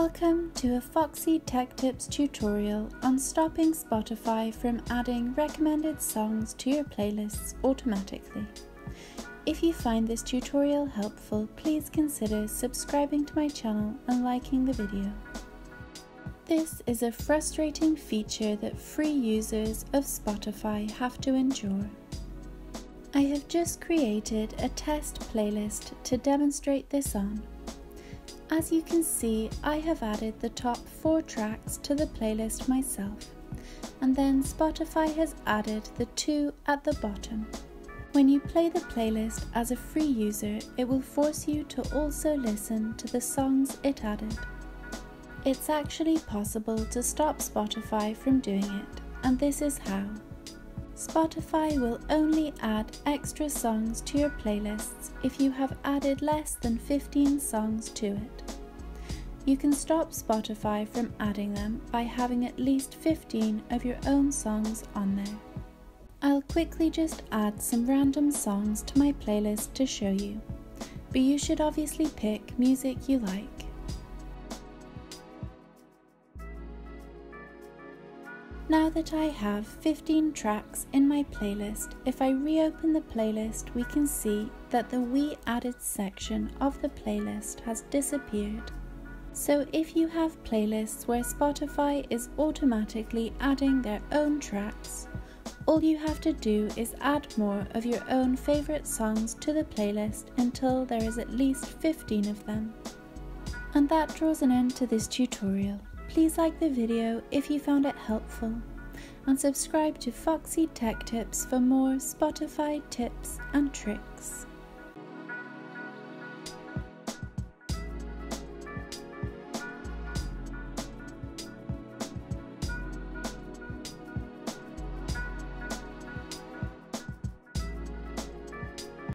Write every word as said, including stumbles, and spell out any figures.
Welcome to a Foxy Tech Tips tutorial on stopping Spotify from adding recommended songs to your playlists automatically. If you find this tutorial helpful, please consider subscribing to my channel and liking the video. This is a frustrating feature that free users of Spotify have to endure. I have just created a test playlist to demonstrate this on. As you can see, I have added the top four tracks to the playlist myself, and then Spotify has added the two at the bottom. When you play the playlist as a free user, it will force you to also listen to the songs it added. It's actually possible to stop Spotify from doing it, and this is how. Spotify will only add extra songs to your playlists if you have added less than fifteen songs to it. You can stop Spotify from adding them by having at least fifteen of your own songs on there. I'll quickly just add some random songs to my playlist to show you, but you should obviously pick music you like. Now that I have fifteen tracks in my playlist, if I reopen the playlist, we can see that the We Added section of the playlist has disappeared. So if you have playlists where Spotify is automatically adding their own tracks, all you have to do is add more of your own favourite songs to the playlist until there is at least fifteen of them. And that draws an end to this tutorial. Please like the video if you found it helpful, and subscribe to Foxy Tech Tips for more Spotify tips and tricks.